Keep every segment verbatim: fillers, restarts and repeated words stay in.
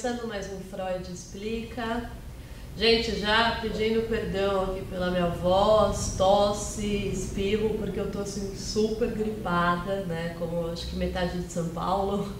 Começando mais um Freud Explica. Gente, já pedindo perdão aqui pela minha voz, tosse, espirro, porque eu tô assim super gripada, né? Como acho que metade de São Paulo,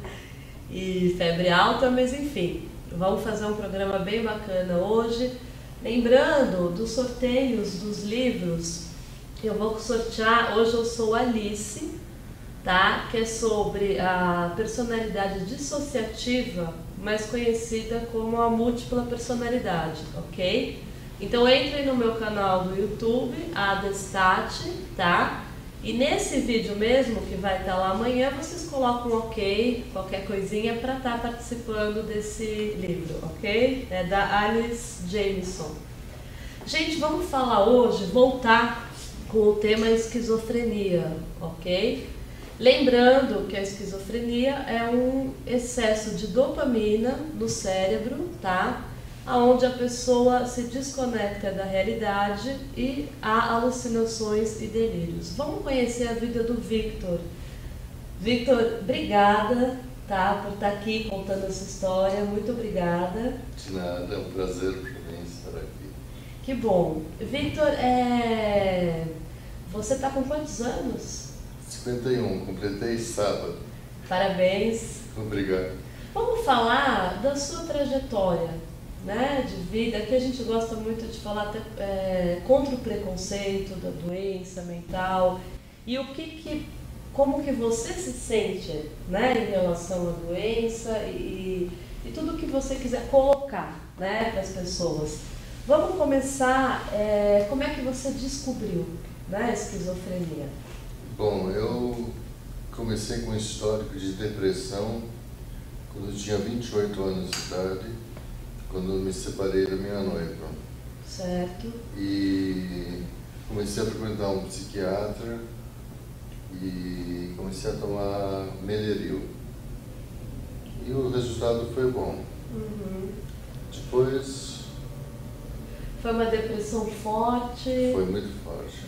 e febre alta, mas enfim, vamos fazer um programa bem bacana hoje. Lembrando dos sorteios dos livros, eu vou sortear, hoje eu sou Alice, tá? Que é sobre a personalidade dissociativa, mais conhecida como a múltipla personalidade, ok? Então entrem no meu canal do YouTube, Adestat, tá? E nesse vídeo mesmo, que vai estar lá amanhã, vocês colocam um ok, qualquer coisinha, para estar participando desse livro, ok? É da Alice Jameson. Gente, vamos falar hoje, voltar com o tema esquizofrenia, ok? Lembrando que a esquizofrenia é um excesso de dopamina no cérebro, tá? Onde a pessoa se desconecta da realidade e há alucinações e delírios. Vamos conhecer a vida do Victor. Victor, obrigada, tá, por estar aqui contando essa história. Muito obrigada. De nada, é um prazer para mim estar aqui. Que bom. Victor, é... você está com quantos anos? cinquenta e um, completei sábado. Parabéns. Obrigado. Vamos falar da sua trajetória, né, de vida, que a gente gosta muito de falar até, é, contra o preconceito da doença mental e o que, que como que você se sente, né, em relação à doença e, e tudo que você quiser colocar, né, para as pessoas. Vamos começar, é, como é que você descobriu, né, a esquizofrenia? Bom, eu comecei com um histórico de depressão quando eu tinha vinte e oito anos de idade, quando eu me separei da minha noiva. Certo. E comecei a frequentar um psiquiatra e comecei a tomar Meleril. E o resultado foi bom. Uhum. Depois... Foi uma depressão forte? Foi muito forte.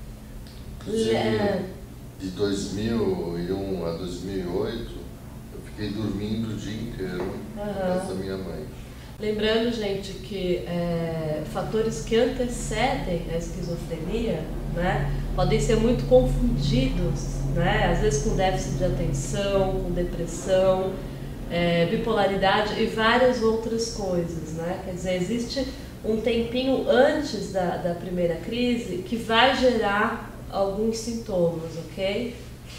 É. De dois mil e um a dois mil e oito, eu fiquei dormindo o dia inteiro uhum. na casa da minha mãe. Lembrando, gente, que é, fatores que antecedem a esquizofrenia, né, podem ser muito confundidos, né, às vezes com déficit de atenção, com depressão, é, bipolaridade e várias outras coisas, né? Quer dizer, existe um tempinho antes da, da primeira crise que vai gerar alguns sintomas, ok?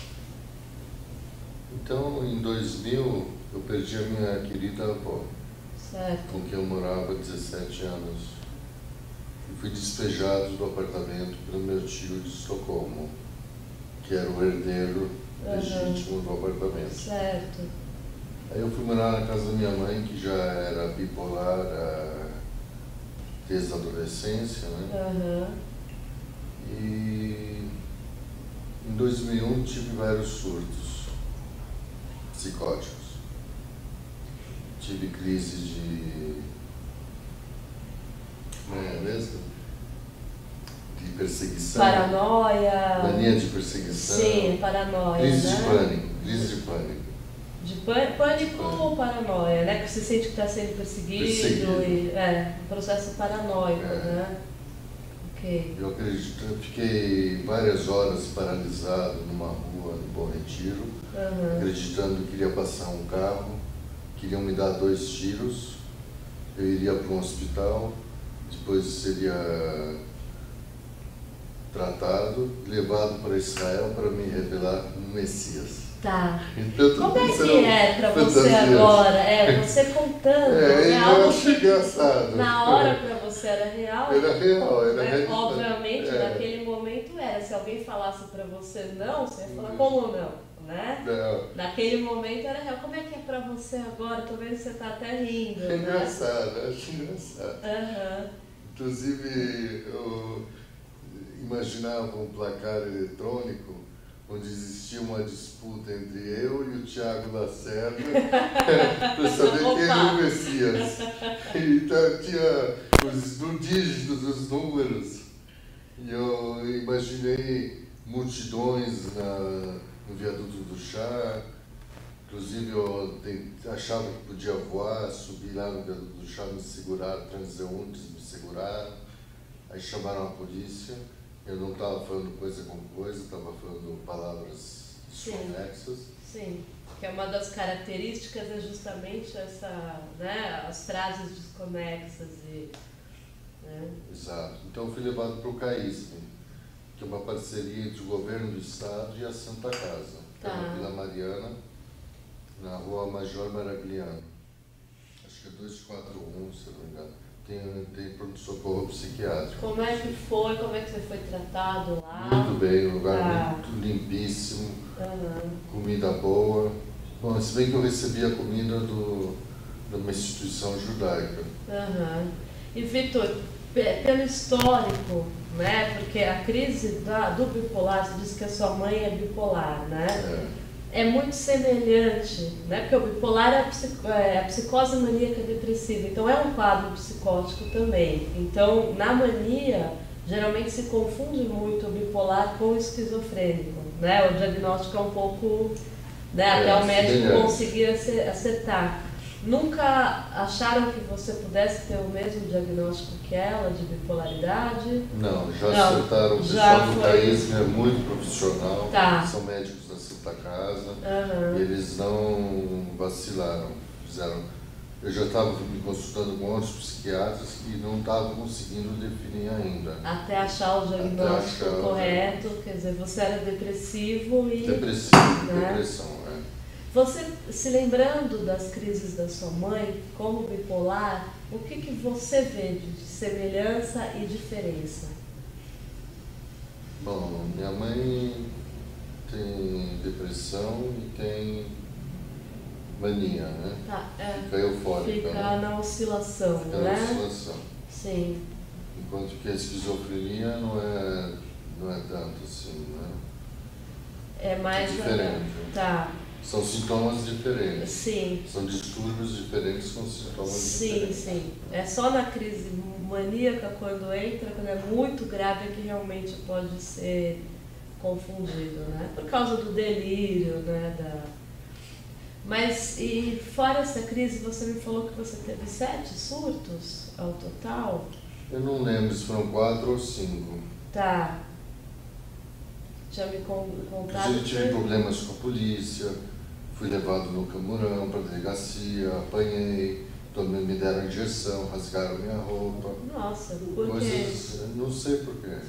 Então, em dois mil, eu perdi a minha querida avó, certo. com quem eu morava há dezessete anos. E fui despejado do apartamento pelo meu tio de Estocolmo, que era o herdeiro uhum. legítimo do apartamento. Certo. Aí eu fui morar na casa da minha mãe, que já era bipolar a... desde a adolescência, né? Uhum. E em dois mil e um tive vários surtos psicóticos. Tive crise de... Como é mesmo? De perseguição. Paranoia. Mania de perseguição. Sim, paranoia. Crise né? de pânico. Crise de pânico. De pânico ou paranoia, né? Que você sente que está sendo perseguido. Perseguido. E, é, um processo paranoico, é. né? Okay. Eu acredito, eu fiquei várias horas paralisado numa rua no Bom Retiro, uhum. acreditando que iria passar um carro, queriam me dar dois tiros, eu iria para um hospital, depois seria tratado, levado para Israel para me revelar um Messias. Tá. Então, como é que é para você agora? É, você contando. É, é eu achei engraçado. Na hora para você era real? Era real, era né? real. Obviamente, é. naquele momento era. Se alguém falasse para você não, você ia falar, como não? Né? Não. Naquele momento era real. Como é que é para você agora? Tô vendo que você tá até rindo. É né? engraçado, acho engraçado. Uhum. Inclusive, eu imaginava um placar eletrônico onde existia uma disputa entre eu e o Tiago Lacerda para saber quem era o Messias. Então tinha os no dígitos dos números e eu imaginei multidões na, no viaduto do Chá, Inclusive eu tem, achava que podia voar, subi lá no viaduto do chá, me seguraram, transeuntes me seguraram, aí chamaram a polícia, eu não estava falando coisa com coisa, estava falando palavras desconexas. Sim, que é uma das características é justamente essa, né, as frases desconexas e... Né? Exato. Então eu fui levado para o CAISM, que é uma parceria entre o governo do estado e a Santa Casa, tá. Na Vila Mariana, na rua Major Maragliano. Acho que é dois quatro um, se não me engano. Tem, tem pronto-socorro psiquiátrico. Como é que foi? Como é que você foi tratado lá? Muito bem, um lugar ah. muito limpíssimo, uhum. Comida boa. Bom, se bem que eu recebi a comida do, de uma instituição judaica. Uhum. E Vitor, pelo histórico, né? Porque a crise da, do bipolar, você disse que a sua mãe é bipolar, né? É, é muito semelhante, né? Porque o bipolar é a, psico, é a psicose maníaca depressiva, então é um quadro psicótico também. Então, na mania, geralmente se confunde muito o bipolar com o esquizofrênico, né? O diagnóstico é um pouco, né? É, até o médico conseguir acertar. Nunca acharam que você pudesse ter o mesmo diagnóstico que ela, de bipolaridade? Não, já Não, acertaram. O já pessoal do foi... CAISM é muito profissional, tá. São médicos da Santa Casa, uhum. E eles não vacilaram. Fizeram... Eu já estava me consultando com outros psiquiatras que não estavam conseguindo definir ainda. Até achar o diagnóstico achar correto, o... quer dizer, você era depressivo e... Depressivo, né? depressão, é. Você, se lembrando das crises da sua mãe, como bipolar, o que, que você vê de semelhança e diferença? Bom, minha mãe tem depressão e tem mania, né? Tá, é, fica eufórica. Fica né? na oscilação, fica né? na oscilação. Sim. Enquanto que a esquizofrenia não é, não é tanto assim, né? É mais... É diferente. Tá. São sintomas diferentes. Sim. São distúrbios diferentes com sintomas sim, diferentes. Sim, sim. É só na crise maníaca, quando entra, quando é muito grave, é que realmente pode ser confundido, né? Por causa do delírio, né? Da... Mas, e fora essa crise, você me falou que você teve sete surtos ao total? Eu não lembro se foram quatro ou cinco. Tá. Tinha me contado. Inclusive tive problemas com a polícia, fui levado no Camurão para a delegacia, apanhei, também me deram injeção, rasgaram minha roupa. Nossa, por Coisas, quê? Não sei por quê.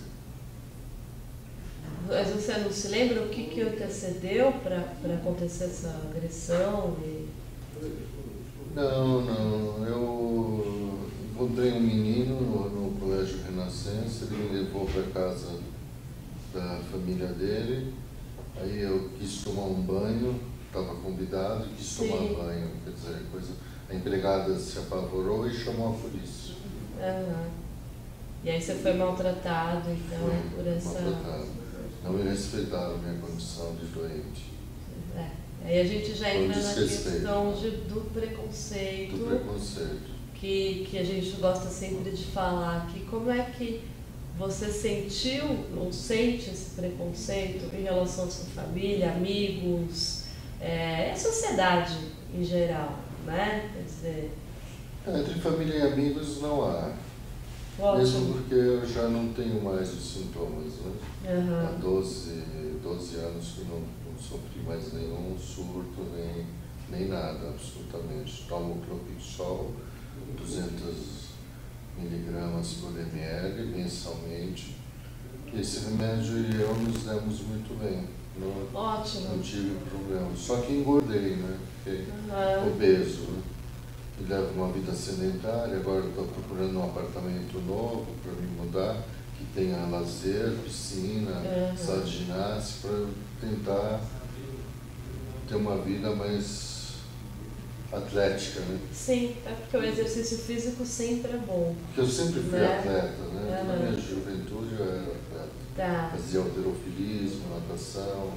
Mas você não se lembra o que, que antecedeu para acontecer essa agressão? E... Não, não. Eu encontrei um menino no, no Colégio Renascença, ele me levou para casa da família dele, aí eu quis tomar um banho, estava convidado e quis Sim. tomar banho, quer dizer, coisa, a empregada se apavorou e chamou a polícia. Uhum. E aí você foi maltratado, então, Fui por essa... maltratado. Não me respeitaram minha condição de doente. É. Aí a gente já entra na questão né? de, do preconceito. Do preconceito. Que, que a gente gosta sempre de falar aqui. Como é que você sentiu ou sente esse preconceito em relação à sua família, amigos, é, a sociedade em geral, né? Quer dizer... Entre família e amigos não há. Ótimo. Mesmo porque eu já não tenho mais os sintomas, né? Uhum. Há doze, doze anos que não, não sofri mais nenhum surto, nem, nem nada, absolutamente. Tomo Clopixol, duzentos miligramas por ml mensalmente. Esse remédio e eu nos demos muito bem. Não, Ótimo. Não tive problema. Só que engordei, né? Fiquei uhum. obeso, né? E levo uma vida sedentária, agora estou procurando um apartamento novo para me mudar, que tenha lazer, piscina, uhum. sala de ginástica, para tentar ter uma vida mais atlética, né? Sim, é porque o exercício físico sempre é bom. Porque eu sempre fui né? atleta, né? Uhum. Na minha juventude eu era atleta. Tá. Fazia halterofilismo, natação,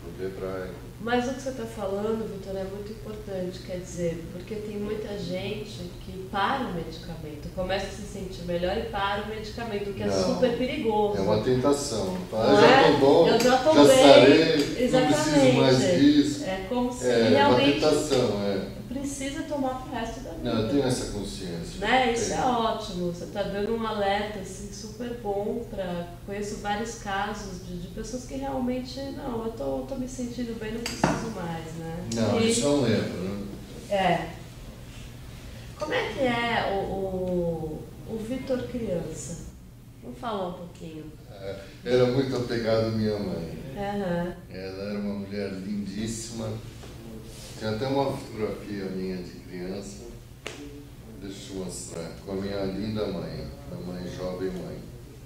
grupo hebraico. Mas o que você está falando, Vitor, é muito importante, quer dizer, porque tem muita gente que para o medicamento, começa a se sentir melhor e para o medicamento, o que é Não, super perigoso. É uma tentação. Tá? Não Eu já é? estou bom, Eu já tô já bem. sarei, Exatamente. não preciso mais disso. É como se É realmente uma tentação, é. precisa tomar pro resto da vida. Não, eu tenho essa consciência. Né? Isso Tenho. é ótimo. Você está dando um alerta assim, super bom para. Conheço vários casos de, de pessoas que realmente, não, eu tô, tô me sentindo bem, não preciso mais, né? Não, e, isso é um erro, né? É. Como é que é o, o, o Vitor criança? Vamos falar um pouquinho. É, era muito apegado à minha mãe. Uhum. Ela era uma mulher lindíssima. Tem até uma fotografia minha de criança. Deixa eu mostrar. Com a minha linda mãe. A mãe jovem mãe.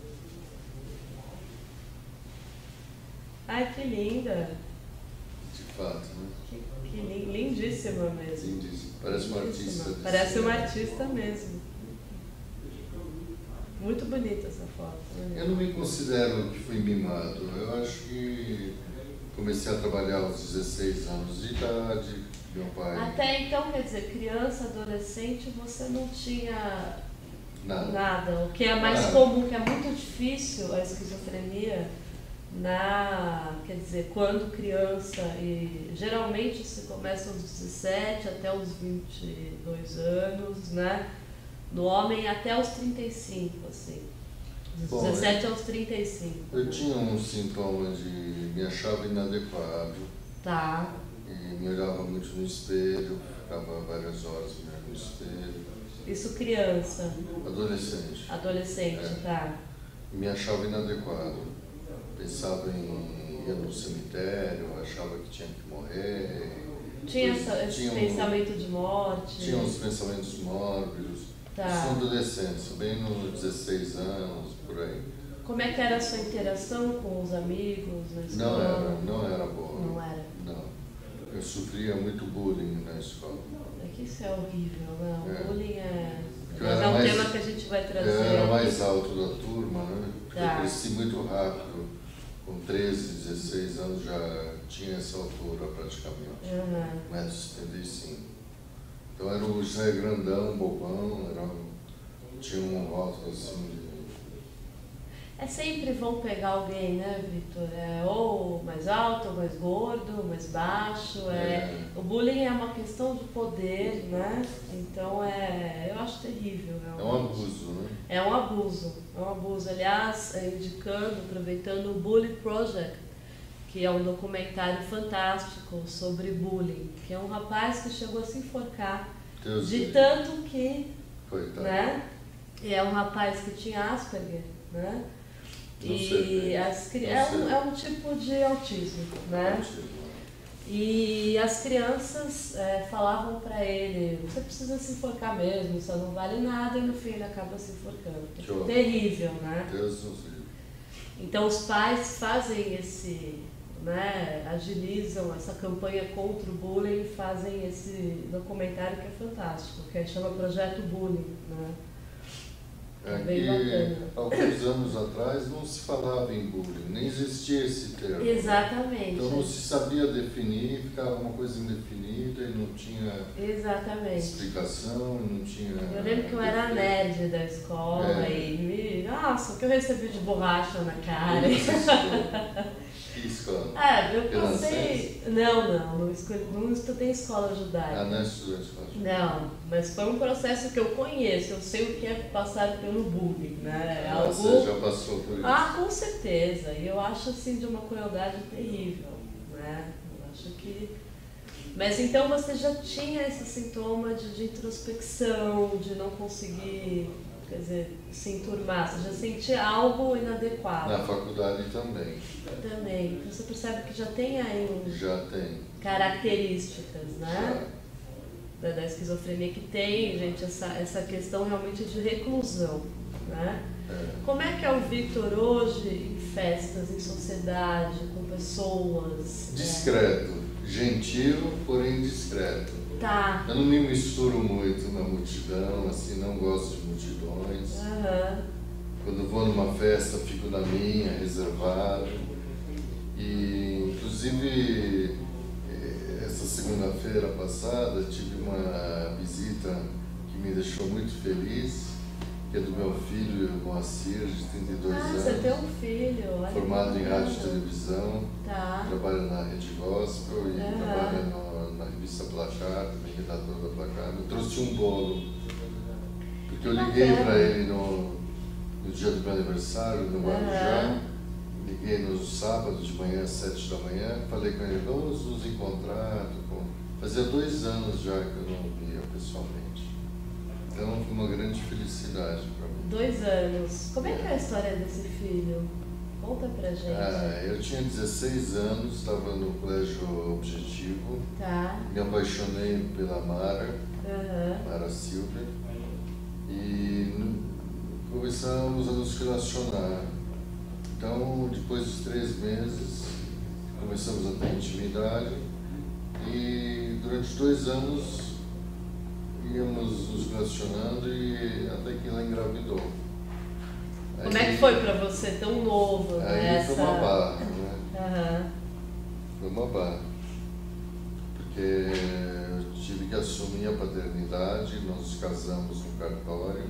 Ai, que linda. De fato, né? Que, que lin- lindíssima mesmo. Lindíssima. Parece uma artista. Lindíssima. de Parece uma cinema. artista mesmo. Muito bonita essa foto. Né? Eu não me considero que fui mimado. Eu acho que comecei a trabalhar aos dezesseis anos de idade. Meu pai. Até então, quer dizer, criança, adolescente, você não tinha Nada. nada. O que é mais Nada. comum, que é muito difícil, a esquizofrenia, na, quer dizer, quando criança, e geralmente se começa aos dezessete até os vinte e dois anos, né? No homem até os trinta e cinco, assim. Dos Bom, dezessete aos trinta e cinco. Eu tinha um sintoma de me achava inadequado. Tá. E me olhava muito no espelho, ficava várias horas me olhando no espelho. Isso criança, Adolescente. adolescente, É. tá. Me achava inadequado. Pensava em ir no cemitério, achava que tinha que morrer. Tinha Depois essa, esse tinha um- pensamento de morte? Tinha uns pensamentos mórbidos. Tá. Isso na adolescência, bem nos dezesseis anos, por aí. Como é que era a sua interação com os amigos na Não escola? era, não era boa. Não era. Não. Eu sofria muito bullying na escola. É que isso é horrível, né? O É. bullying é... Porque eu Mas era é um mais- tema que a gente vai trazer. Eu era aqui. mais alto da turma, né? Porque Tá. eu cresci muito rápido. Com treze, dezesseis anos já tinha essa altura praticamente. Uhum. um metro e setenta e cinco. Então era o José grandão, bobão, era, um- tinha um rótulo assim de... É sempre vão pegar alguém, né, Vitor? É ou mais alto, ou mais gordo, ou mais baixo. É... É. O bullying é uma questão de poder, né? Então é... eu acho terrível. É um realmente. abuso, né? É um abuso, é um abuso. Aliás, é, indicando, aproveitando o Bully Project, que é um documentário fantástico sobre bullying, que é um rapaz que chegou a se enforcar Deus de livre. tanto que, Coitado. né? E é um rapaz que tinha Asperger, né? Não E sei. as, cri- Não é, sei. um, é um tipo de autismo, né? E as crianças é, falavam pra ele, você precisa se enforcar mesmo, isso não vale nada, e no fim ele acaba se enforcando. Que horror. Terrível, né? Deus nos livre. Então os pais fazem esse, né, agilizam essa campanha contra o bullying e fazem esse documentário que é fantástico, que chama Projeto Bullying, né? É bem Aqui, bacana. alguns anos atrás, não se falava em bullying, nem existia esse termo. Exatamente. Então não se sabia definir, ficava uma coisa indefinida e não tinha Exatamente. explicação, não tinha... Eu lembro que eu era nerd da escola É. e me. Nossa, o que eu recebi de borracha na cara. Que escola? Ah, eu Pela passei. Não, não, não, escolhi, não estudei escola judaica. Ah, não estudou escola. Não, mas foi um processo que eu conheço, eu sei o que é passar pelo bullying, né? É Ah, algo... Você já passou por isso? Ah, com certeza, e eu acho assim de uma crueldade terrível, né? Eu acho que... Mas então você já tinha esse sintoma de, de introspecção, de não conseguir, quer dizer, se enturmar, você já sentia algo inadequado. Na faculdade também. Também, então você percebe que já tem aí um... Já tem. características, né? Já. Da, da esquizofrenia que tem, gente, essa, essa questão realmente de reclusão, né? É. Como é que é o Vitor hoje em festas, em sociedade, com pessoas? Discreto. Gentil, porém discreto. É, tá. Eu não me misturo muito na multidão, assim, não gosto de multidões. Aham. Quando vou numa festa, fico na minha, reservado. E, inclusive, essa segunda-feira passada, tive uma visita que me deixou muito feliz, que é do meu filho, Moacir, de trinta e dois ah, anos. Você tem um filho, olha. Formado em rádio e televisão, tá. trabalha na Rede Gospel e uhum. trabalha no, na revista Placar, também redator da Placar. Me trouxe um bolo, porque eu liguei para ele no, no dia do meu aniversário, no Guarujá. Uhum. Liguei no sábado de manhã, às sete da manhã, falei com ele, vamos nos encontrar. Fazia dois anos já que eu não o via pessoalmente. Então foi uma grande felicidade para mim. Dois anos. Como é que é a história desse filho? Conta pra gente. Ah, eu tinha dezesseis anos, estava no colégio Objetivo. Tá. Me apaixonei pela Mara, uhum. Mara Silva, e começamos a nos relacionar. Então, depois de três meses, começamos a ter intimidade e durante dois anos íamos nos relacionando e até que ela engravidou. Como aí, é que foi para você tão novo? Aí nessa... foi uma barra, né? Uhum. Foi uma barra, porque eu tive que assumir a paternidade, nós nos casamos no cartório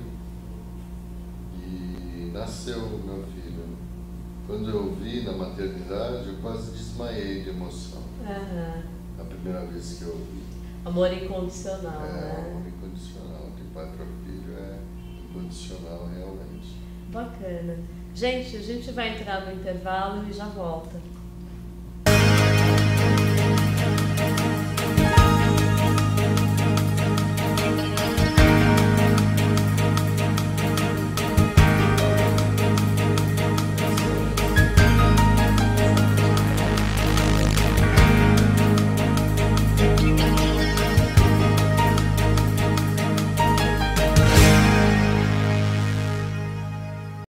e nasceu o meu filho. Quando eu vi na maternidade, eu quase desmaiei de emoção. Uhum. A primeira vez que eu vi. Amor incondicional, é, né? Amor incondicional, de pai para filho é incondicional realmente. Bacana. Gente, a gente vai entrar no intervalo e já volta.